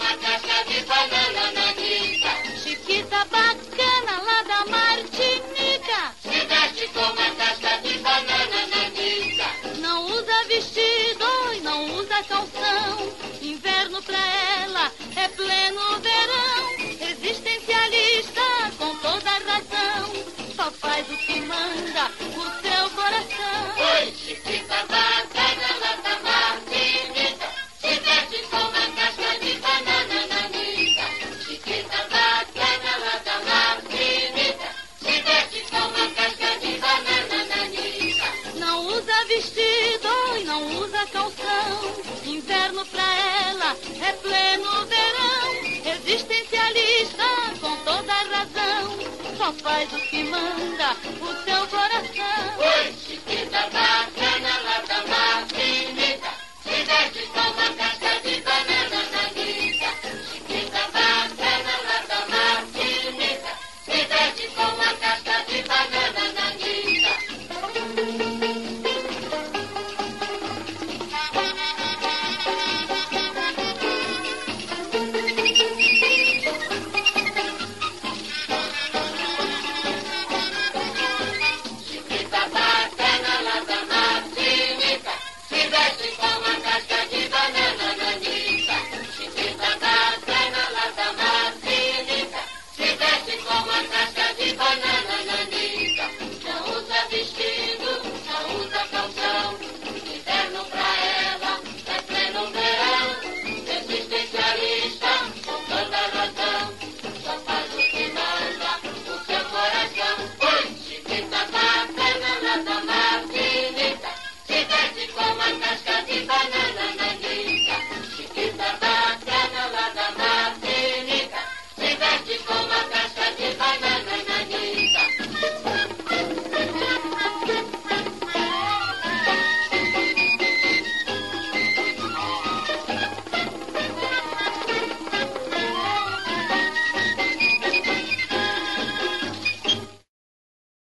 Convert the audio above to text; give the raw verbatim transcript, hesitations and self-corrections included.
uma casca de banana nanica. Chiquita bacana lá da Martinica, Se veste com uma casca de banana nanica. não usa vestido e não usa calção. Inverno pra ela é pleno verão. Existencialista com toda razão, só faz o que manda o seu coração. Oi, chiquita bacana lá da Martinica. Se veste com uma casca de banana nanica. Chiquita bacana lá da Martinica. Se veste com uma casca de banana nanica. Não usa vestido e não usa calção. Inverno pra ela é pleno verão. Existencialista com toda razão, só faz o que manda o seu coração. Oi, chiquita bacana.